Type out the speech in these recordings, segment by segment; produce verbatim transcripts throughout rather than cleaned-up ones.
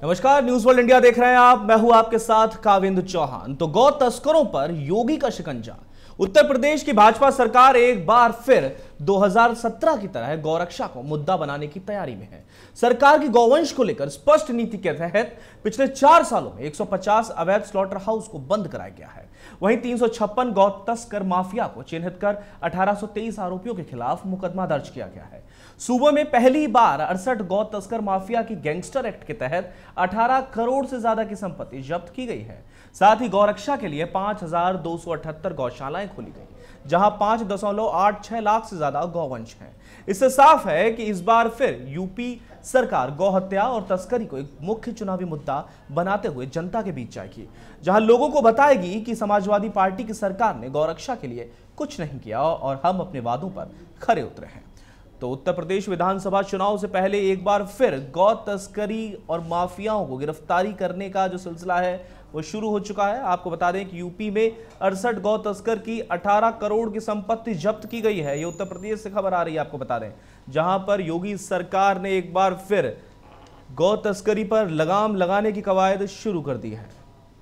नमस्कार, news world India देख रहे हैं आप। मैं हूं आपके साथ काविंद चौहान। तो गौ तस्करों पर योगी का शिकंजा। उत्तर प्रदेश की भाजपा सरकार एक बार फिर दो हज़ार सत्रह की तरह गौरक्षा को मुद्दा बनाने की तैयारी में है। सरकार की गौवंश को लेकर स्पष्ट नीति के तहत पिछले चार सालों में एक सौ पचास अवैध स्लॉटर हाउस को बंद कराया गया है। वहीं तीन सौ छप्पन गौ तस्कर माफिया को चिन्हित कर अठारह सौ तेईस आरोपियों के खिलाफ मुकदमा दर्ज किया गया है। सूबे में पहली बार अड़सठ गौ तस्कर माफिया की गैंगस्टर एक्ट के तहत अठारह करोड़ से ज्यादा की संपत्ति जब्त की गई है। साथ ही गौरक्षा के लिए पांच हजार दो सौ अठहत्तर गौशालाएं खोली गई, जहां पांच दशमलव आठ छह लाख से ज्यादा गौवंश हैं। इससे साफ है कि इस बार फिर यूपी सरकार गौ हत्या और तस्करी को एक मुख्य चुनावी मुद्दा बनाते हुए जनता के बीच जाएगी, जहां लोगों को बताएगी कि समाजवादी पार्टी की सरकार ने गौरक्षा के लिए कुछ नहीं किया और हम अपने वादों पर खरे उतरे हैं। तो उत्तर प्रदेश विधानसभा चुनाव से पहले एक बार फिर गौ तस्करी और माफियाओं को गिरफ्तारी करने का जो सिलसिला है वो शुरू हो चुका है। आपको बता दें कि यूपी में अड़सठ गौ तस्कर की अठारह करोड़ की संपत्ति जब्त की गई है। ये उत्तर प्रदेश से खबर आ रही है, आपको बता दें, जहां पर योगी सरकार ने एक बार फिर गौ तस्करी पर लगाम लगाने की कवायद शुरू कर दी है।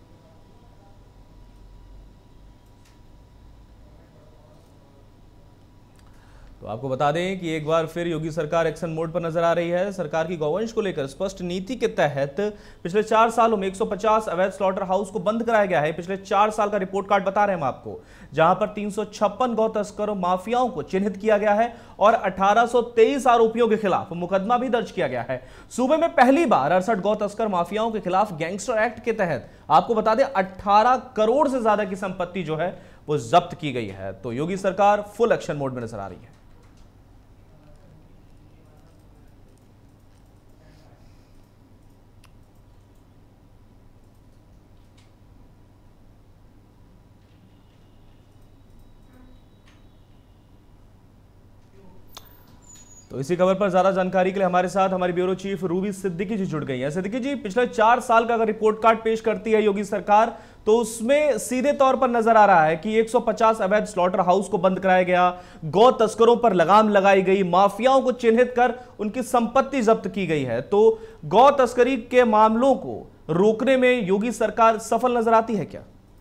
तो आपको बता दें कि एक बार फिर योगी सरकार एक्शन मोड पर नजर आ रही है। सरकार की गौवंश को लेकर स्पष्ट नीति के तहत पिछले चार सालों में एक सौ पचास अवैध स्लॉटर हाउस को बंद कराया गया है। पिछले चार साल का रिपोर्ट कार्ड बता रहे हैं हम आपको, जहां पर तीन सौ छप्पन गौ तस्करों माफियाओं को चिन्हित किया गया है और अठारह सौ तेईस आरोपियों के खिलाफ मुकदमा भी दर्ज किया गया है। सूबे में पहली बार अड़सठ गौ तस्कर माफियाओं के खिलाफ गैंगस्टर एक्ट के तहत आपको बता दें अठारह करोड़ से ज्यादा की संपत्ति जो है वो जब्त की गई है। तो योगी सरकार फुल एक्शन मोड में नजर आ रही है। तो इसी खबर पर ज्यादा जानकारी के लिए हमारे साथ हमारी bureau chief Ruby Siddiqui ji जुड़ गई हैं। सिद्दीकी जी, पिछले चार साल का अगर रिपोर्ट कार्ड पेश करती है योगी सरकार, तो उसमें सीधे तौर पर नजर आ रहा है कि एक सौ पचास अवैध स्लॉटर हाउस को बंद कराया गया, गौ तस्करों पर लगाम लगाई गई, माफियाओं को चिन्हित कर उनकी संपत्ति जब्त की गई है। तो गौ तस्करी के मामलों को रोकने में योगी सरकार सफल नजर आती है क्या?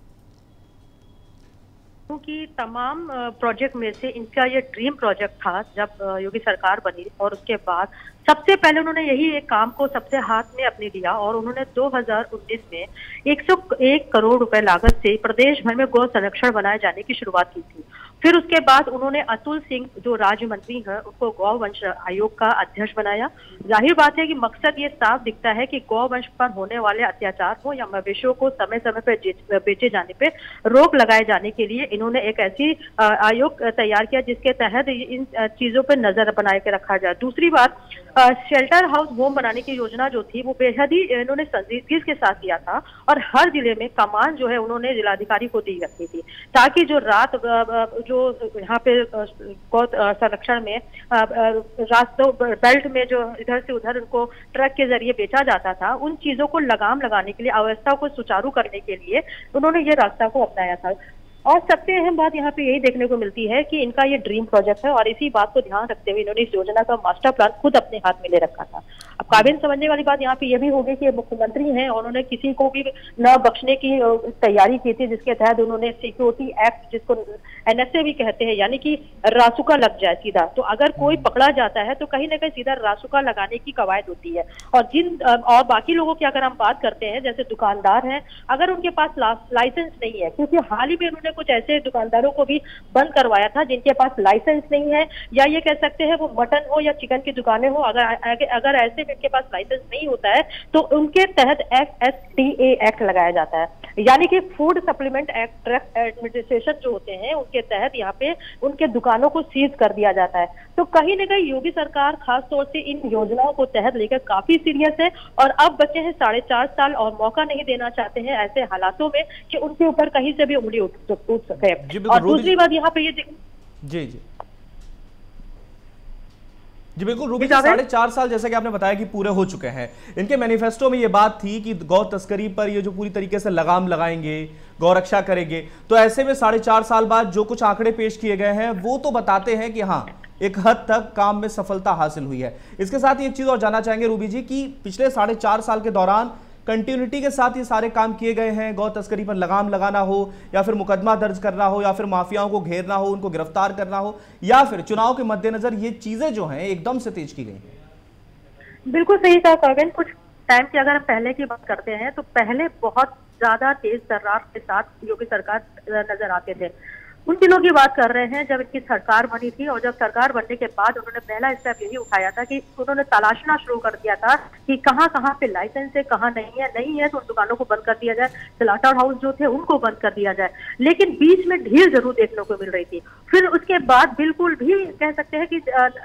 कि तमाम प्रोजेक्ट में से इनका ये ड्रीम प्रोजेक्ट था जब योगी सरकार बनी, और उसके बाद सबसे पहले उन्होंने यही एक काम को सबसे हाथ में अपने लिया और उन्होंने दो हज़ार उन्नीस में एक सौ एक करोड़ रुपए लागत से प्रदेश भर में गौ संरक्षण बनाए जाने की शुरुआत की थी। फिर उसके बाद उन्होंने अतुल सिंह जो राज्य मंत्री हैं उनको गौवंश आयोग का अध्यक्ष बनाया। जाहिर बात है कि मकसद ये साफ दिखता है कि गौवंश पर होने वाले अत्याचार हो या मवेशियों को समय समय पर बेचे जाने पे रोक लगाए जाने के लिए इन्होंने एक ऐसी आयोग तैयार किया जिसके तहत इन चीजों पर नजर बनाए के रखा जाए। दूसरी बात, शेल्टर हाउस होम बनाने की योजना जो थी वो बेहद ही इन्होंने संजीदगी के साथ किया था और हर जिले में कमान जो है उन्होंने जिलाधिकारी को दी रखी थी, ताकि जो रात जो यहाँ पे गौ संरक्षण में रास्तों बेल्ट में जो इधर से उधर उनको ट्रक के जरिए बेचा जाता था, उन चीजों को लगाम लगाने के लिए, अव्यवस्था को सुचारू करने के लिए उन्होंने ये रास्ता को अपनाया था। और सबसे अहम बात यहाँ पे यही देखने को मिलती है कि इनका ये ड्रीम प्रोजेक्ट है और इसी बात को ध्यान रखते हुए इन्होंने इस योजना का मास्टर प्लान खुद अपने हाथ में ले रखा था। अब काबिल समझने वाली बात यहाँ पे ये भी होगी कि मुख्यमंत्री हैं, उन्होंने किसी को भी न बख्शने की तैयारी की थी, जिसके तहत उन्होंने सिक्योरिटी एक्ट, जिसको एनएसए भी कहते हैं, यानी कि रासुका लग जाए सीधा। तो अगर कोई पकड़ा जाता है तो कहीं ना कहीं सीधा रासुका लगाने की कवायद होती है। और जिन और बाकी लोगों की अगर हम बात करते हैं, जैसे दुकानदार हैं, अगर उनके पास लाइसेंस नहीं है, क्योंकि हाल ही में उन्होंने कुछ ऐसे दुकानदारों को भी बंद करवाया था जिनके पास लाइसेंस नहीं है, या ये कह सकते हैं वो मटन हो या चिकन की दुकानें हो, अगर अगर ऐसे में इनके पास लाइसेंस नहीं होता है तो उनके तहत F S T A act लगाया जाता है, यानी कि food supplement act drug administration जो होते हैं उनके तहत यहाँ पे उनके दुकानों को सीज कर दिया जाता है। तो कहीं ना कहीं योगी सरकार खास तौर से इन योजनाओं को तहत लेकर काफी सीरियस है और अब बचे हैं साढ़े चार साल और मौका नहीं देना चाहते हैं ऐसे हालातों में कि उनके ऊपर कहीं से भी उंगली उठ सके। और दूसरी बात यहाँ पे ये जी जी जी बिल्कुल रूबी जी, साढ़े चार साल जैसा कि आपने बताया कि पूरे हो चुके हैं। इनके मैनिफेस्टो में ये बात थी कि गौ तस्करी पर ये जो पूरी तरीके से लगाम लगाएंगे, गौ रक्षा करेंगे, तो ऐसे में साढ़े चार साल बाद जो कुछ आंकड़े पेश किए गए हैं वो तो बताते हैं कि हाँ एक हद तक काम में सफलता हासिल हुई है। इसके साथ ही एक चीज और जानना चाहेंगे रूबी जी कि पिछले साढ़े चार साल के दौरान कंटिन्यूटी के साथ ये सारे काम किए गए हैं, गौ तस्करी पर लगाम लगाना हो या फिर मुकदमा दर्ज करना हो या फिर माफियाओं को घेरना हो, उनको गिरफ्तार करना हो, या फिर चुनाव के मद्देनजर ये चीजें जो हैं एकदम से तेज की गई हैं। बिल्कुल सही कहा काविन। कुछ टाइम की अगर हम पहले की बात करते हैं तो पहले बहुत ज्यादा तेज तर्रार के साथ योगी सरकार नजर आते थे। उन दिनों की बात कर रहे हैं जब इनकी सरकार बनी थी, और जब सरकार बनने के बाद उन्होंने पहला स्टेप यही उठाया था कि उन्होंने तलाशना शुरू कर दिया था कि कहाँ कहाँ पे लाइसेंस है, कहाँ नहीं है, नहीं है तो उन दुकानों को बंद कर दिया जाए, स्लॉटर हाउस जो थे उनको बंद कर दिया जाए। लेकिन बीच में ढील जरूर देखने को मिल रही थी। फिर उसके बाद बिल्कुल भी कह सकते हैं कि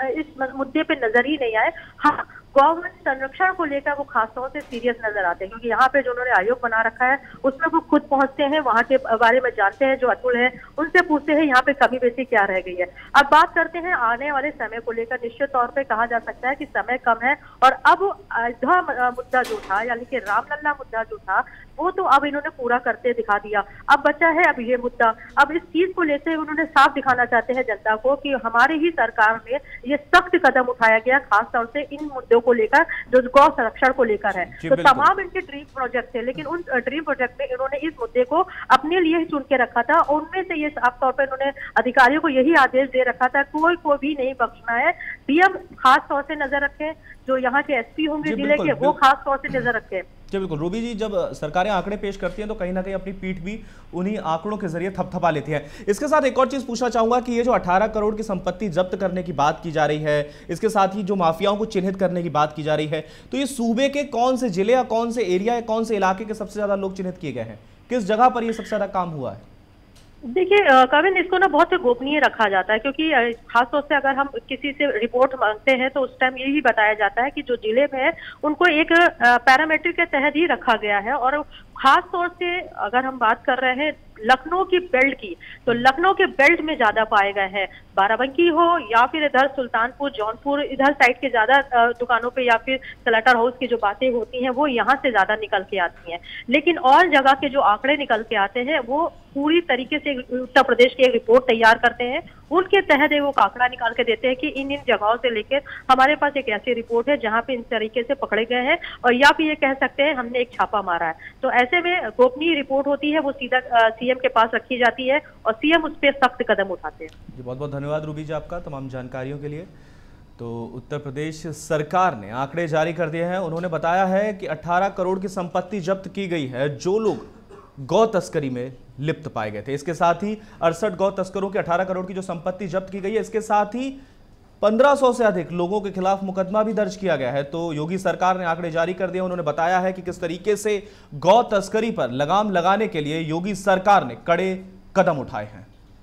इस मुद्दे पे नजर ही नहीं आए। हाँ, गौवंश संरक्षण को लेकर वो खासतौर से सीरियस नजर आते हैं, क्योंकि यहाँ पे जो उन्होंने आयोग बना रखा है उसमें वो खुद पहुंचते हैं, वहाँ के बारे में जानते हैं, जो अतुल है उनसे पूछते हैं यहाँ पे कमी बेसी क्या रह गई है। अब बात करते हैं आने वाले समय को लेकर। निश्चित तौर पे कहा जा सकता है कि समय कम है, और अब अयोध्या मुद्दा जो था यानी कि रामलला मुद्दा जो था वो तो अब इन्होंने पूरा करते दिखा दिया। अब बचा है अब ये मुद्दा। अब इस चीज को लेते हुए उन्होंने साफ दिखाना चाहते हैं जनता को कि हमारे ही सरकार में ये सख्त कदम उठाया गया, खासतौर से इन मुद्दों को लेकर जो गौ संरक्षण को लेकर है। तो तमाम इनके ड्रीम प्रोजेक्ट थे, लेकिन उन ड्रीम प्रोजेक्ट में इन्होंने इस मुद्दे को अपने लिए ही चुन के रखा था। उनमें से ये साफ तौर पर इन्होंने अधिकारियों को यही आदेश दे रखा था, कोई को भी नहीं बख्शना है। डीएम खास तौर से नजर रखे, जो यहाँ के एसपी होंगे जिले के वो खास तौर से नजर रखे। जी बिल्कुल रूबी जी, जब सरकारें आंकड़े पेश करती हैं तो कहीं ना कहीं अपनी पीठ भी उन्हीं आंकड़ों के जरिए थपथपा लेती है। इसके साथ एक और चीज पूछना चाहूंगा कि ये जो अठारह करोड़ की संपत्ति जब्त करने की बात की जा रही है, इसके साथ ही जो माफियाओं को चिन्हित करने की बात की जा रही है, तो ये सूबे के कौन से जिले या कौन से एरिया या कौन से इलाके के सबसे ज्यादा लोग चिन्हित किए गए हैं? किस जगह पर ये सबसे ज्यादा काम हुआ है? देखिए काविन, इसको ना बहुत गोपनीय रखा जाता है, क्योंकि खासतौर से अगर हम किसी से रिपोर्ट मांगते हैं तो उस टाइम यही बताया जाता है कि जो जिले में है उनको एक पैरामीटर के तहत ही रखा गया है। और खास तौर से अगर हम बात कर रहे हैं लखनऊ की बेल्ट की, तो लखनऊ के बेल्ट में ज्यादा पाए गए हैं। बाराबंकी हो या फिर इधर सुल्तानपुर, जौनपुर, इधर साइड के ज्यादा दुकानों पे या फिर स्लॉटर हाउस की जो बातें होती हैं वो यहाँ से ज्यादा निकल के आती हैं। लेकिन और जगह के जो आंकड़े निकल के आते हैं वो पूरी तरीके से उत्तर प्रदेश की एक रिपोर्ट तैयार करते हैं, उनके तहत वो आंकड़ा निकाल के देते हैं कि इन इन जगहों से लेकर हमारे पास एक ऐसी रिपोर्ट है जहाँ पे इन तरीके से पकड़े गए हैं, और या फिर ये कह सकते हैं हमने एक छापा मारा है। तो ऐसे में गोपनीय रिपोर्ट होती है, वो सीधा सीएम के पास रखी जाती है और सीएम उस पर सख्त कदम उठाते हैं। जी बहुत बहुत धन्यवाद रूबी जी आपका तमाम जानकारियों के लिए। तो उत्तर प्रदेश सरकार ने आंकड़े जारी कर दिए हैं। उन्होंने बताया है कि अठारह करोड़ की संपत्ति जब्त की गई है जो लोग गौ तस्करी में लिप्त पाए गए थे। इसके साथ ही अड़सठ गौ तस्करों की अठारह करोड़ की जो संपत्ति जब्त की गई है, इसके साथ ही पंद्रह सौ से अधिक लोगों के खिलाफ मुकदमा भी दर्ज किया गया है। तो योगी सरकार ने आंकड़े जारी कर दिए। उन्होंने बताया है कि किस तरीके से गौ तस्करी पर लगाम लगाने के लिए योगी सरकार ने कड़े कदम उठाए हैं।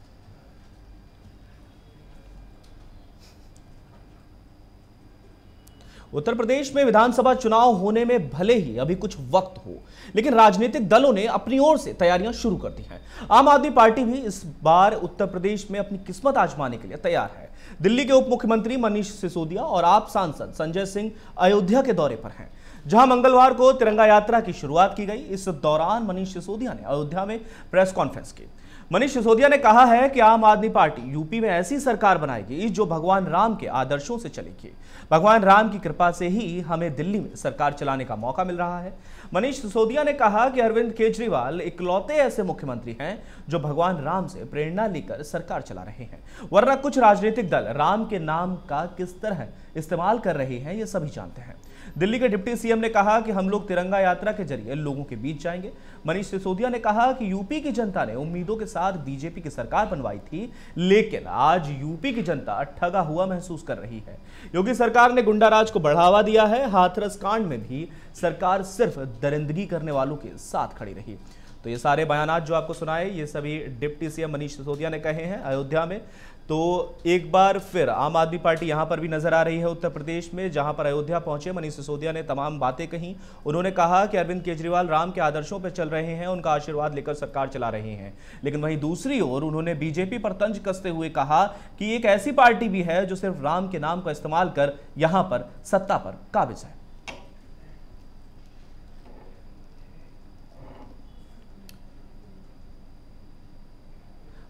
उत्तर प्रदेश में विधानसभा चुनाव होने में भले ही अभी कुछ वक्त हो, लेकिन राजनीतिक दलों ने अपनी ओर से तैयारियां शुरू कर दी हैं। आम आदमी पार्टी भी इस बार उत्तर प्रदेश में अपनी किस्मत आजमाने के लिए तैयार है। दिल्ली के उप मुख्यमंत्री मनीष सिसोदिया और आप सांसद संजय सिंह अयोध्या के दौरे पर हैं, जहां मंगलवार को तिरंगा यात्रा की शुरुआत की गई। इस दौरान मनीष सिसोदिया ने अयोध्या में प्रेस कॉन्फ्रेंस की। मनीष सिसोदिया ने कहा है कि आम आदमी पार्टी यूपी में ऐसी सरकार बनाएगी जो भगवान राम के आदर्शों से चलेगी। भगवान राम की कृपा से ही हमें दिल्ली में सरकार चलाने का मौका मिल रहा है। मनीष सिसोदिया ने कहा कि अरविंद केजरीवाल इकलौते ऐसे मुख्यमंत्री हैं जो भगवान राम से प्रेरणा लेकर सरकार चला रहे हैं, वरना कुछ राजनीतिक दल राम के नाम का किस तरह इस्तेमाल कर रहे हैं ये सभी जानते हैं। दिल्ली के डिप्टी सीएम ने कहा कि हम लोग तिरंगा यात्रा के जरिए लोगों के बीच जाएंगे। मनीष सिसोदिया ने कहा कि यूपी की जनता ने उम्मीदों के साथ बीजेपी की सरकार बनवाई थी, लेकिन आज यूपी की जनता ठगा हुआ महसूस कर रही है। योगी सरकार ने गुंडाराज को बढ़ावा दिया है। हाथरस कांड में भी सरकार सिर्फ दरिंदगी करने वालों के साथ खड़ी रही। तो ये सारे बयानात जो आपको सुनाए ये सभी डिप्टी सीएम मनीष सिसोदिया ने कहे हैं अयोध्या में। तो एक बार फिर आम आदमी पार्टी यहां पर भी नजर आ रही है उत्तर प्रदेश में, जहां पर अयोध्या पहुंचे मनीष सिसोदिया ने तमाम बातें कही। उन्होंने कहा कि अरविंद केजरीवाल राम के आदर्शों पर चल रहे हैं, उनका आशीर्वाद लेकर सरकार चला रहे हैं। लेकिन वहीं दूसरी ओर उन्होंने बीजेपी पर तंज कसते हुए कहा कि एक ऐसी पार्टी भी है जो सिर्फ राम के नाम का इस्तेमाल कर यहां पर सत्ता पर काबिज है।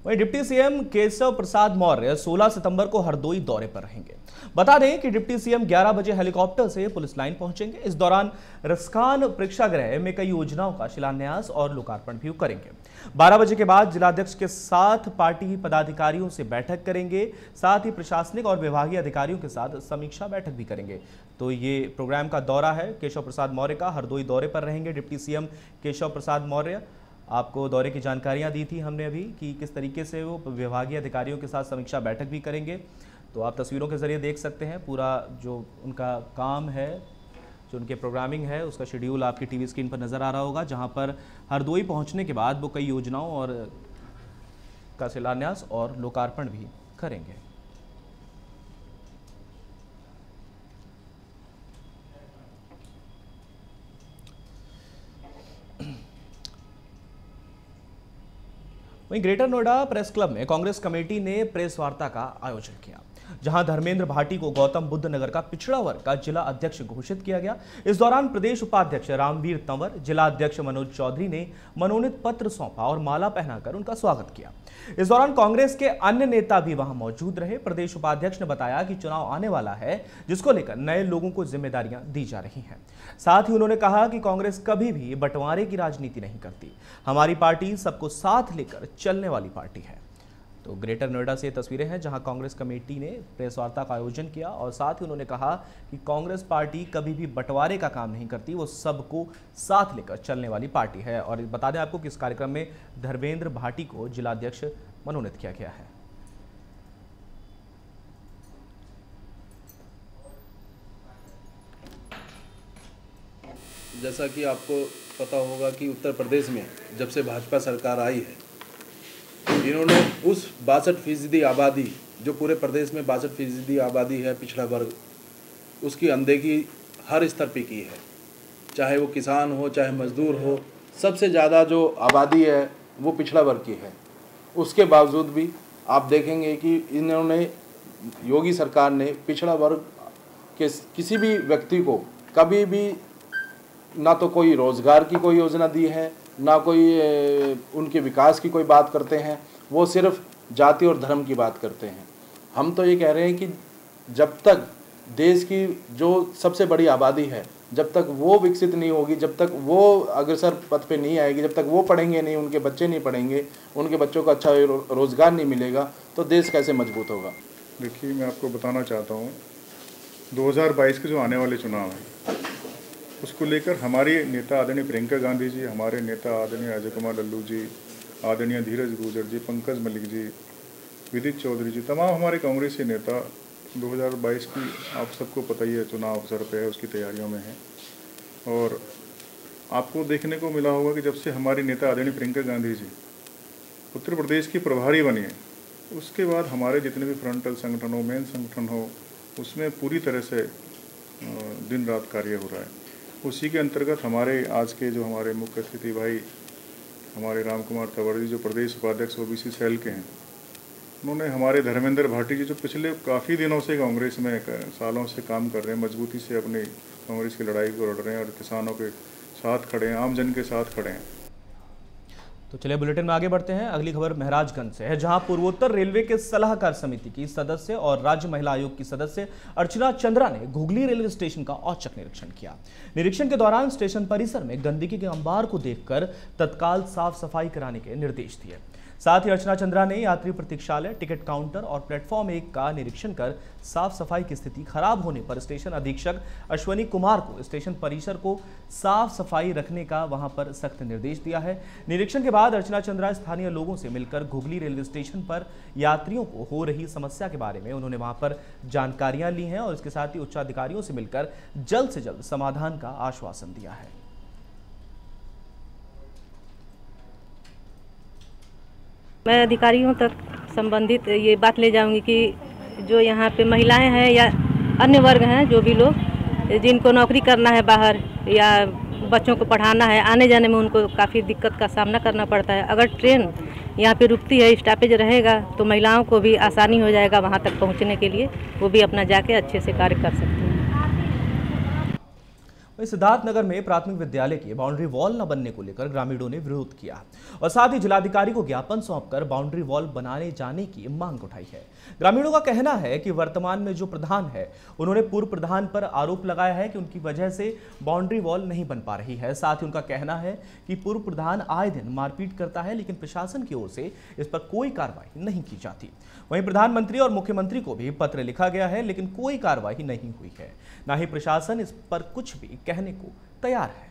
वहीं डिप्टी सीएम केशव प्रसाद मौर्य सोलह सितंबर को हरदोई दौरे पर रहेंगे। बता दें कि डिप्टी सीएम ग्यारह बजे हेलीकॉप्टर से पुलिस लाइन पहुंचेंगे। इस दौरान रसखान प्रेक्षागृह में कई योजनाओं का शिलान्यास और लोकार्पण भी करेंगे। बारह बजे के बाद जिलाध्यक्ष के साथ पार्टी पदाधिकारियों से बैठक करेंगे, साथ ही प्रशासनिक और विभागीय अधिकारियों के साथ समीक्षा बैठक भी करेंगे। तो ये प्रोग्राम का दौरा है केशव प्रसाद मौर्य का। हरदोई दौरे पर रहेंगे डिप्टी सीएम केशव प्रसाद मौर्य। आपको दौरे की जानकारियां दी थी हमने अभी कि किस तरीके से वो विभागीय अधिकारियों के साथ समीक्षा बैठक भी करेंगे। तो आप तस्वीरों के जरिए देख सकते हैं पूरा जो उनका काम है, जो उनके प्रोग्रामिंग है, उसका शेड्यूल आपकी टीवी स्क्रीन पर नज़र आ रहा होगा, जहां पर हरदोई पहुंचने के बाद वो कई योजनाओं और का शिलान्यास और लोकार्पण भी करेंगे। वहीं ग्रेटर नोएडा प्रेस क्लब में कांग्रेस कमेटी ने प्रेस वार्ता का आयोजन किया, जहां धर्मेंद्र भाटी को गौतम बुद्ध नगर का पिछड़ा वर्ग का जिला अध्यक्ष घोषित किया गया। इस दौरान प्रदेश उपाध्यक्ष रामवीर तंवर, जिला अध्यक्ष मनोज चौधरी ने मनोनीत पत्र सौंपा और माला पहनाकर उनका स्वागत किया। इस दौरान कांग्रेस के अन्य नेता भी वहां मौजूद रहे। प्रदेश उपाध्यक्ष ने बताया कि चुनाव आने वाला है, जिसको लेकर नए लोगों को जिम्मेदारियां दी जा रही हैं। साथ ही उन्होंने कहा कि कांग्रेस कभी भी बंटवारे की राजनीति नहीं करती। हमारी पार्टी सबको साथ लेकर चलने वाली पार्टी है। तो ग्रेटर नोएडा से तस्वीरें हैं जहां कांग्रेस कमेटी ने प्रेस वार्ता का आयोजन किया और साथ ही उन्होंने कहा कि कांग्रेस पार्टी कभी भी बंटवारे का काम नहीं करती, वो सबको साथ लेकर चलने वाली पार्टी है। और बता दें आपको कि इस कार्यक्रम में धर्मेंद्र भाटी को जिलाध्यक्ष मनोनीत किया गया है। जैसा कि आपको पता होगा कि उत्तर प्रदेश में जब से भाजपा सरकार आई है, इन्होंने उस बासठ फीसदी आबादी जो पूरे प्रदेश में बासठ फीसदी आबादी है पिछड़ा वर्ग, उसकी अनदेखी हर स्तर पे की है। चाहे वो किसान हो, चाहे मजदूर हो, सबसे ज़्यादा जो आबादी है वो पिछड़ा वर्ग की है। उसके बावजूद भी आप देखेंगे कि इन्होंने योगी सरकार ने पिछड़ा वर्ग के किसी भी व्यक्ति को कभी भी ना तो कोई रोज़गार की कोई योजना दी है, ना कोई उनके विकास की कोई बात करते हैं। वो सिर्फ जाति और धर्म की बात करते हैं। हम तो ये कह रहे हैं कि जब तक देश की जो सबसे बड़ी आबादी है, जब तक वो विकसित नहीं होगी, जब तक वो अग्रसर पथ पे नहीं आएगी, जब तक वो पढ़ेंगे नहीं, उनके बच्चे नहीं पढ़ेंगे, उनके बच्चों को अच्छा रोज़गार नहीं मिलेगा, तो देश कैसे मजबूत होगा। देखिए, मैं आपको बताना चाहता हूँ, दो हज़ार बाईस के जो आने वाले चुनाव हैं, उसको लेकर हमारे नेता आदरणीय प्रियंका गांधी जी, हमारे नेता आदरणीय अजय कुमार लल्लू जी, आदरणीय धीरज गुर्जर जी, पंकज मलिक जी, विदित चौधरी जी, तमाम हमारे कांग्रेसी नेता दो हज़ार बाईस की आप सबको पता ही है चुनाव अवसर पे है, उसकी तैयारियों में है। और आपको देखने को मिला होगा कि जब से हमारी नेता आदरणीय प्रियंका गांधी जी उत्तर प्रदेश की प्रभारी बनी है, उसके बाद हमारे जितने भी फ्रंटल संगठन हो, मेन संगठन हो, उसमें पूरी तरह से दिन रात कार्य हो रहा है। उसी के अंतर्गत हमारे आज के जो हमारे मुख्य अतिथि भाई हमारे राम कुमार तंवर जी, जो प्रदेश उपाध्यक्ष ओबीसी सेल के हैं, उन्होंने हमारे धर्मेंद्र भाटी जी, जो पिछले काफ़ी दिनों से कांग्रेस में सालों से काम कर रहे हैं, मजबूती से अपनी कांग्रेस की लड़ाई को लड़ रहे हैं और किसानों के साथ खड़े हैं, आम जन के साथ खड़े हैं। तो चलिए बुलेटिन में आगे बढ़ते हैं। अगली खबर महराजगंज से है, जहां पूर्वोत्तर रेलवे के सलाहकार समिति की सदस्य और राज्य महिला आयोग की सदस्य अर्चना चंद्रा ने घुगली रेलवे स्टेशन का औचक निरीक्षण किया। निरीक्षण के दौरान स्टेशन परिसर में गंदगी के अंबार को देखकर तत्काल साफ सफाई कराने के निर्देश दिए। साथ ही अर्चना चंद्रा ने यात्री प्रतीक्षालय, टिकट काउंटर और प्लेटफॉर्म एक का निरीक्षण कर साफ सफाई की स्थिति खराब होने पर स्टेशन अधीक्षक अश्वनी कुमार को स्टेशन परिसर को साफ सफाई रखने का वहां पर सख्त निर्देश दिया है। निरीक्षण के बाद अर्चना चंद्रा स्थानीय लोगों से मिलकर घुगली रेलवे स्टेशन पर यात्रियों को हो रही समस्या के बारे में उन्होंने वहां पर जानकारियां ली हैं और इसके साथ ही उच्चाधिकारियों से मिलकर जल्द से जल्द समाधान का आश्वासन दिया है। मैं अधिकारियों तक संबंधित ये बात ले जाऊंगी कि जो यहाँ पे महिलाएं हैं या अन्य वर्ग हैं, जो भी लोग जिनको नौकरी करना है बाहर या बच्चों को पढ़ाना है, आने जाने में उनको काफ़ी दिक्कत का सामना करना पड़ता है। अगर ट्रेन यहाँ पे रुकती है, स्टॉपेज रहेगा, तो महिलाओं को भी आसानी हो जाएगा वहाँ तक पहुँचने के लिए, वो भी अपना जाके अच्छे से कार्य कर सकते हैं। वहीं सिद्धार्थनगर में प्राथमिक विद्यालय की बाउंड्री वॉल न बनने को लेकर ग्रामीणों ने विरोध किया और साथ ही जिलाधिकारी को ज्ञापन सौंपकर बाउंड्री वॉल बनाने जाने की मांग उठाई है। ग्रामीणों का कहना है कि वर्तमान में जो प्रधान है उन्होंने पूर्व प्रधान पर आरोप लगाया है कि उनकी वजह से बाउंड्री वॉल नहीं बन पा रही है। साथ ही उनका कहना है कि पूर्व प्रधान आए दिन मारपीट करता है, लेकिन प्रशासन की ओर से इस पर कोई कार्रवाई नहीं की जाती। वहीं प्रधानमंत्री और मुख्यमंत्री को भी पत्र लिखा गया है, लेकिन कोई कार्रवाई नहीं हुई है। न ही प्रशासन इस पर कुछ भी कहने को तैयार है।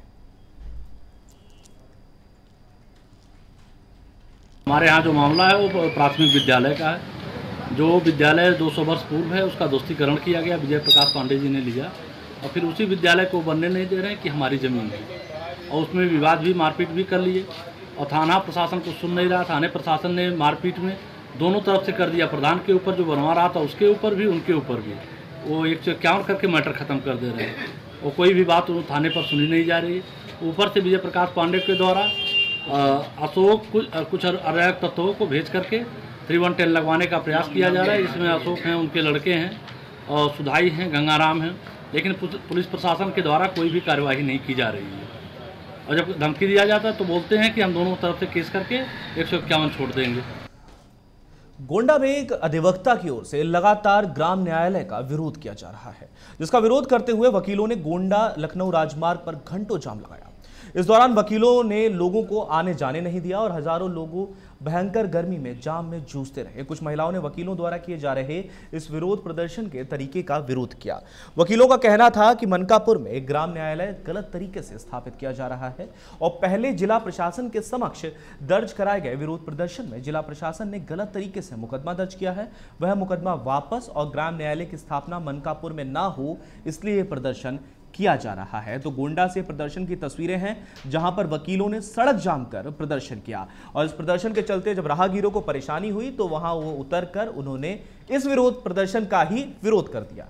हमारे यहाँ जो मामला है वो प्राथमिक विद्यालय का है। जो विद्यालय दो सौ वर्ष पूर्व है उसका दोस्तीकरण किया गया, विजय प्रकाश पांडे जी ने लिया और फिर उसी विद्यालय को बनने नहीं दे रहे हैं कि हमारी ज़मीन है, और उसमें विवाद भी मारपीट भी कर लिए और थाना प्रशासन को सुन नहीं रहा। थाने प्रशासन ने मारपीट में दोनों तरफ से कर दिया, प्रधान के ऊपर जो बनवा रहा था उसके ऊपर भी, उनके ऊपर भी। वो एक सौ इक्यावन करके मैटर ख़त्म कर दे रहे हैं और कोई भी बात थाने पर सुनी नहीं जा रही है। ऊपर से विजय प्रकाश पांडे के द्वारा अशोक कुछ कुछ अराजक तत्वों को भेज करके थ्री वन टेन लगवाने का प्रयास किया जा रहा है। इसमें अशोक हैं, उनके लड़के हैं और सुधाई हैं, गंगाराम हैं, लेकिन पुलिस प्रशासन के द्वारा कोई भी कार्यवाही नहीं की जा रही है। और जब धमकी दिया जाता है तो बोलते हैं कि हम दोनों तरफ से केस करके एक सौ इक्यावन छोड़ देंगे। गोंडा में एक अधिवक्ता की ओर से लगातार ग्राम न्यायालय का विरोध किया जा रहा है, जिसका विरोध करते हुए वकीलों ने गोंडा लखनऊ राजमार्ग पर घंटों जाम लगाया। इस दौरान वकीलों ने लोगों को आने जाने नहीं दिया और हजारों लोगों भयंकर गर्मी में जाम में जूझते रहे। कुछ महिलाओं ने वकीलों द्वारा किए जा रहे इस विरोध प्रदर्शन के तरीके का विरोध किया। वकीलों का कहना था कि मनकापुर में ग्राम न्यायालय गलत तरीके से स्थापित किया जा रहा है और पहले जिला प्रशासन के समक्ष दर्ज कराए गए विरोध प्रदर्शन में जिला प्रशासन ने गलत तरीके से मुकदमा दर्ज किया है। वह मुकदमा वापस और ग्राम न्यायालय की स्थापना मनकापुर में ना हो, इसलिए प्रदर्शन किया जा रहा है। तो गोंडा से प्रदर्शन की तस्वीरें हैं, जहां पर वकीलों ने सड़क जाम कर प्रदर्शन किया और इस प्रदर्शन के चलते जब राहगीरों को परेशानी हुई तो वहां वो उतरकर उन्होंने इस विरोध प्रदर्शन का ही विरोध कर दिया।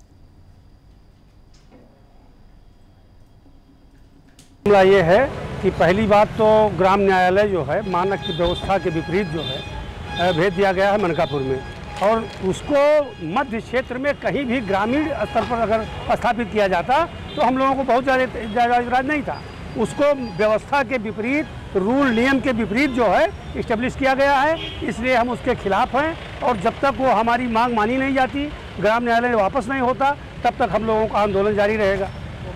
मामला ये है कि पहली बात तो ग्राम न्यायालय जो है मानक की व्यवस्था के विपरीत जो है भेज दिया गया है मनकापुर में, और उसको मध्य क्षेत्र में कहीं भी ग्रामीण स्तर पर अगर स्थापित किया जाता तो हम लोगों को बहुत ज़्यादा इतराज नहीं था। उसको व्यवस्था के विपरीत, रूल नियम के विपरीत जो है इस्टेब्लिश किया गया है, इसलिए हम उसके खिलाफ हैं। और जब तक वो हमारी मांग मानी नहीं जाती, ग्राम न्यायालय वापस नहीं होता, तब तक हम लोगों का आंदोलन जारी रहेगा।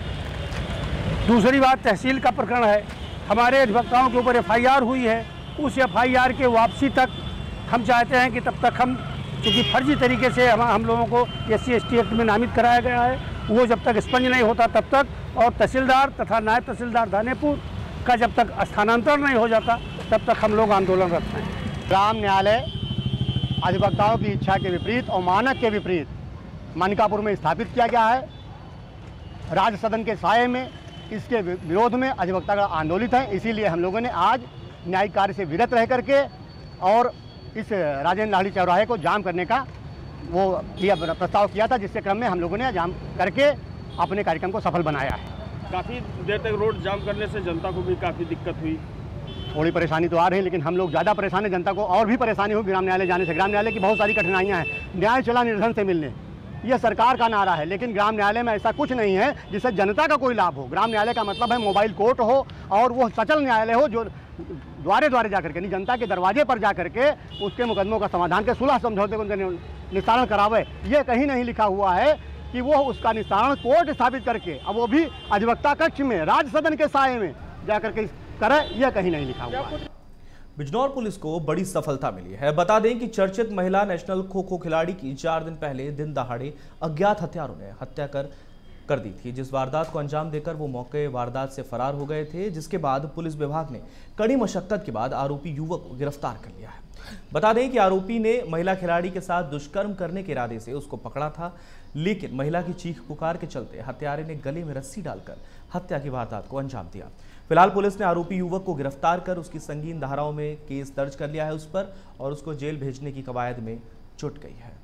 दूसरी बात तहसील का प्रकरण है। हमारे अधिवक्ताओं के ऊपर एफ आई आर हुई है, उस एफ आई आर के वापसी तक हम चाहते हैं कि तब तक हम, क्योंकि फर्जी तरीके से हम हम लोगों को S C S T act में नामित कराया गया है, वो जब तक स्पंज नहीं होता तब तक, और तहसीलदार तथा नायब तहसीलदार धानेपुर का जब तक स्थानांतरण नहीं हो जाता तब तक हम लोग आंदोलनरत हैं। ग्राम न्यायालय अधिवक्ताओं की इच्छा के विपरीत और मानक के विपरीत मनकापुर में स्थापित किया गया है। राज्य सदन के साये में इसके विरोध में अधिवक्ता आंदोलित हैं, इसीलिए हम लोगों ने आज न्यायिक कार्य से विरत रह करके और इस राजेंद्र लाहिड़ी चौराहे को जाम करने का वो प्रस्ताव किया था, जिसके क्रम में हम लोगों ने जाम करके अपने कार्यक्रम को सफल बनाया है। काफ़ी देर तक रोड जाम करने से जनता को भी काफ़ी दिक्कत हुई, थोड़ी परेशानी तो आ रही है, लेकिन हम लोग ज़्यादा परेशान है, जनता को और भी परेशानी हो ग्राम न्यायालय जाने से। ग्राम न्यायालय की बहुत सारी कठिनाइयाँ हैं। न्याय चला निर्धन से मिलने, यह सरकार का नारा है, लेकिन ग्राम न्यायालय में ऐसा कुछ नहीं है जिससे जनता का कोई लाभ हो। ग्राम न्यायालय का मतलब है मोबाइल कोर्ट हो और वो सचल न्यायालय हो जो द्वारे द्वारे जा करके, नहीं जनता के दरवाजे पर जा करके उसके मुकदमों का समाधान के सुलह समझौते को निस्तारण करावे। ये कहीं नहीं लिखा हुआ है कि वो उसका निस्तारण कोर्ट स्थापित करके, अब वो भी अधिवक्ता कक्ष में राज्य सदन के साये में जा करके करे, यह कहीं नहीं लिखा हुआ है। बिजनौर पुलिस को बड़ी सफलता मिली है। बता दें कि चर्चित महिला नेशनल खो खो खिलाड़ी की चार दिन पहले दिन दहाड़े अज्ञात हत्यारों ने हत्या कर कर दी थी, जिस वारदात को अंजाम देकर वो मौके वारदात से फरार हो गए थे, जिसके बाद पुलिस विभाग ने कड़ी मशक्कत के बाद आरोपी युवक को गिरफ्तार कर लिया है। बता दें कि आरोपी ने महिला खिलाड़ी के साथ दुष्कर्म करने के इरादे से उसको पकड़ा था, लेकिन महिला की चीख पुकार के चलते हत्यारे ने गले में रस्सी डालकर हत्या की वारदात को अंजाम दिया। फिलहाल पुलिस ने आरोपी युवक को गिरफ्तार कर उसकी संगीन धाराओं में केस दर्ज कर लिया है उस पर, और उसको जेल भेजने की कवायद में जुट गई है।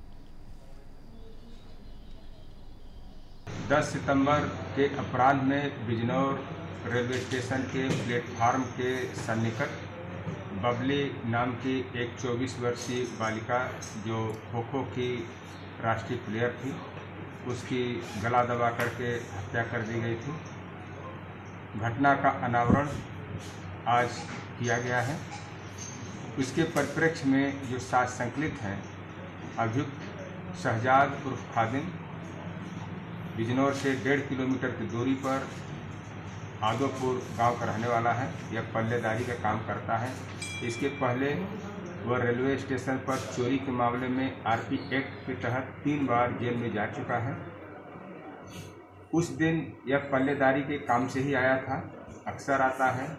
दस सितंबर के अपराह्न में बिजनौर रेलवे स्टेशन के प्लेटफार्म के सन्निकट बबली नाम की एक चौबीस वर्षीय बालिका जो खो खो की राष्ट्रीय प्लेयर थी, उसकी गला दबा करके हत्या कर दी गई थी। घटना का अनावरण आज किया गया है। उसके परिप्रेक्ष्य में जो साक्ष्य संकलित हैं, अभियुक्त शहजाद उर्फ खादिम बिजनौर से डेढ़ किलोमीटर की दूरी पर आदोपुर गांव का रहने वाला है। यह पल्लेदारी का काम करता है। इसके पहले वह रेलवे स्टेशन पर चोरी के मामले में आरपी एक्ट के तहत तीन बार जेल में जा चुका है। उस दिन यह पल्लेदारी के काम से ही आया था, अक्सर आता है।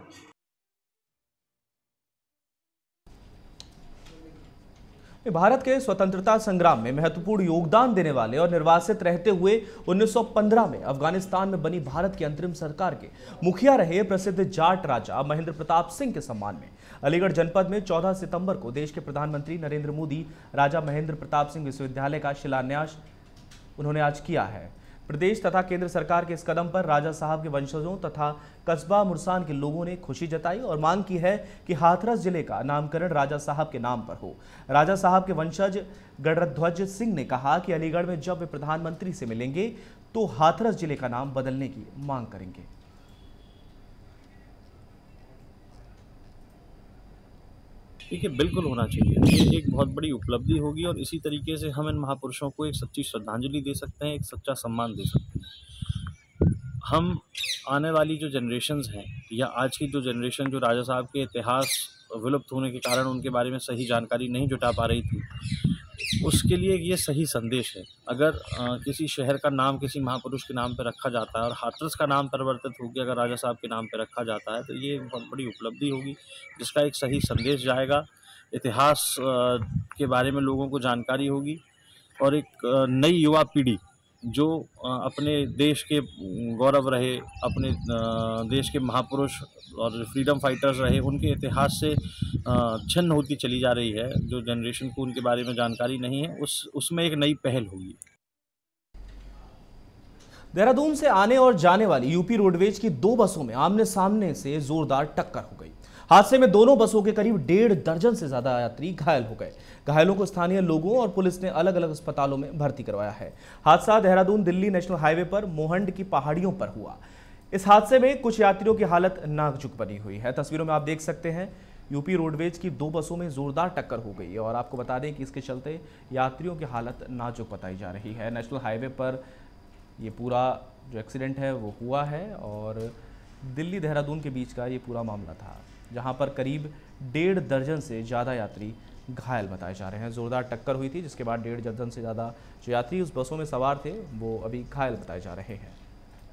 भारत के स्वतंत्रता संग्राम में महत्वपूर्ण योगदान देने वाले और निर्वासित रहते हुए उन्नीस सौ पंद्रह में अफगानिस्तान में बनी भारत की अंतरिम सरकार के मुखिया रहे प्रसिद्ध जाट राजा महेंद्र प्रताप सिंह के सम्मान में अलीगढ़ जनपद में चौदह सितंबर को देश के प्रधानमंत्री नरेंद्र मोदी राजा महेंद्र प्रताप सिंह विश्वविद्यालय का शिलान्यास उन्होंने आज किया है। प्रदेश तथा केंद्र सरकार के इस कदम पर राजा साहब के वंशजों तथा कस्बा मुरसान के लोगों ने खुशी जताई और मांग की है कि हाथरस जिले का नामकरण राजा साहब के नाम पर हो। राजा साहब के वंशज गणध्वज सिंह ने कहा कि अलीगढ़ में जब वे प्रधानमंत्री से मिलेंगे तो हाथरस जिले का नाम बदलने की मांग करेंगे। देखिए, बिल्कुल होना चाहिए। ये एक बहुत बड़ी उपलब्धि होगी और इसी तरीके से हम इन महापुरुषों को एक सच्ची श्रद्धांजलि दे सकते हैं, एक सच्चा सम्मान दे सकते हैं। हम आने वाली जो जनरेशन्स हैं या आज की जो जनरेशन जो राजा साहब के इतिहास विलुप्त होने के कारण उनके बारे में सही जानकारी नहीं जुटा पा रही थी, उसके लिए ये सही संदेश है। अगर आ, किसी शहर का नाम किसी महापुरुष के नाम पर रखा जाता है और हाथरस का नाम परिवर्तित होकर अगर राजा साहब के नाम पर रखा जाता है तो ये बहुत बड़ी उपलब्धि होगी, जिसका एक सही संदेश जाएगा। इतिहास आ, के बारे में लोगों को जानकारी होगी और एक आ, नई युवा पीढ़ी जो आ, अपने देश के गौरव रहे, अपने आ, देश के महापुरुष और फ्रीडम फाइटर्स रहे, उनके इतिहास से छिन्न होती चली जा रही है। जो जनरेशन को उनके बारे में जानकारी नहीं है, उस उसमें एक नई पहल होगी। देहरादून से आने और जाने वाली यूपी रोडवेज की दो बसों में आमने सामने से जोरदार टक्कर हो गई। हादसे में दोनों बसों के करीब डेढ़ दर्जन से ज्यादा यात्री घायल हो गए। घायलों को स्थानीय लोगों और पुलिस ने अलग अलग अस्पतालों में भर्ती करवाया है। हादसा देहरादून दिल्ली नेशनल हाईवे पर मोहंड की पहाड़ियों पर हुआ। इस हादसे में कुछ यात्रियों की हालत नाजुक बनी हुई है। तस्वीरों में आप देख सकते हैं यूपी रोडवेज की दो बसों में जोरदार टक्कर हो गई और आपको बता दें कि इसके चलते यात्रियों की हालत नाजुक बताई जा रही है। नेशनल हाईवे पर ये पूरा जो एक्सीडेंट है वो हुआ है और दिल्ली देहरादून के बीच का ये पूरा मामला था, जहां पर करीब डेढ़ दर्जन से ज़्यादा यात्री घायल बताए जा रहे हैं। जोरदार टक्कर हुई थी जिसके बाद डेढ़ दर्जन से ज़्यादा जो यात्री उस बसों में सवार थे वो अभी घायल बताए जा रहे हैं।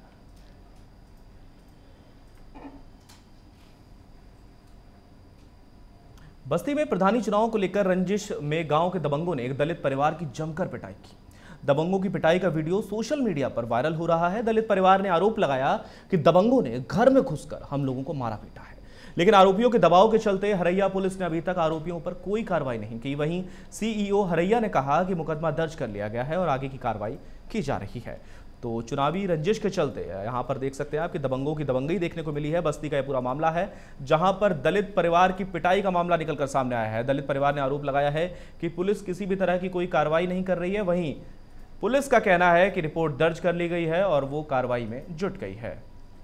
बस्ती में प्रधानी चुनाव को लेकर रंजिश में गांव के दबंगों ने एक दलित परिवार की जमकर पिटाई की। दबंगों की पिटाई का वीडियो सोशल मीडिया पर वायरल हो रहा है। दलित परिवार ने आरोप लगाया कि दबंगों ने घर में घुसकर हम लोगों को मारा पीटा है, लेकिन आरोपियों के दबाव के चलते हरैया पुलिस ने अभी तक आरोपियों पर कोई कार्रवाई नहीं की। वहीं सीईओ हरैया ने कहा कि मुकदमा दर्ज कर लिया गया है और आगे की कार्रवाई की जा रही है। तो चुनावी रंजिश के चलते यहाँ पर देख सकते हैं आप कि दबंगों की दबंगई देखने को मिली है। बस्ती का यह पूरा मामला है जहां पर दलित परिवार की पिटाई का मामला निकलकर सामने आया है। दलित परिवार ने आरोप लगाया है कि पुलिस किसी भी तरह की कोई कार्रवाई नहीं कर रही है। वहीं पुलिस का कहना है कि रिपोर्ट दर्ज कर ली गई है और वो कार्रवाई में जुट गई है।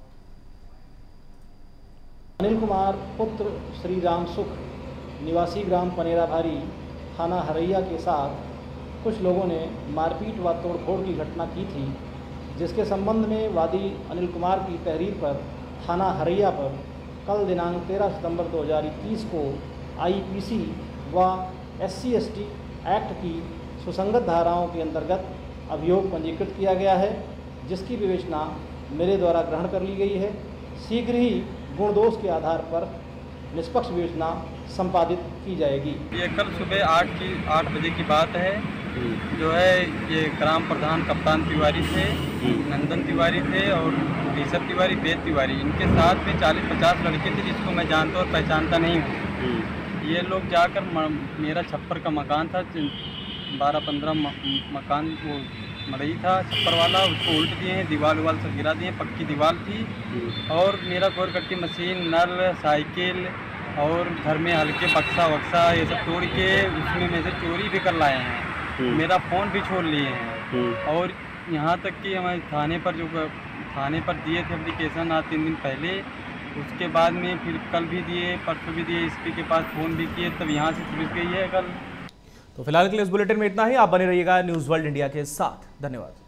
अनिल कुमार पुत्र श्री राम सुख निवासी ग्राम पनेरा भारी थाना हरैया के साथ कुछ लोगों ने मारपीट व तोड़फोड़ की घटना की थी, जिसके संबंध में वादी अनिल कुमार की तहरीर पर थाना हरैया पर कल दिनांक तेरह सितंबर दो हज़ार इक्कीस को आईपीसी व एससी एसटी एक्ट की सुसंगत धाराओं के अंतर्गत अभियोग पंजीकृत किया गया है, जिसकी विवेचना मेरे द्वारा ग्रहण कर ली गई है। शीघ्र ही गुण दोष के आधार पर निष्पक्ष विवेचना संपादित की जाएगी। ये कल सुबह आठ की आठ बजे की बात है। जो है ये ग्राम प्रधान कप्तान तिवारी थे, नंदन तिवारी थे और ऋषभ तिवारी, वेद तिवारी, इनके साथ में चालीस पचास लड़के थे जिसको मैं जानता और पहचानता नहीं हूँ। ये लोग जाकर मेरा छप्पर का मकान था, बारह पंद्रह मकान वो मरई था छप्पर वाला, उसको उल्ट दिए हैं, दीवार उवाल सब गिरा दिए, पक्की दीवार थी। और मेरा गोर कट्टी मशीन, नल, साइकिल और घर में हल्के बक्सा वक्सा ये सब तोड़ के उसमें में से चोरी भी कर लाए हैं। मेरा फ़ोन भी छोड़ लिए हैं और यहाँ तक कि हमारे थाने पर जो थाने पर दिए थे एप्लीकेशन आज तीन दिन पहले। उसके बाद में फिर कल भी दिए, परसों भी दिए, एसपी के पास फ़ोन भी किए, तब यहाँ से पुलिस गई है कल। तो फिलहाल के लिए इस बुलेटिन में इतना ही। आप बने रहिएगा न्यूज़ वर्ल्ड इंडिया के साथ। धन्यवाद।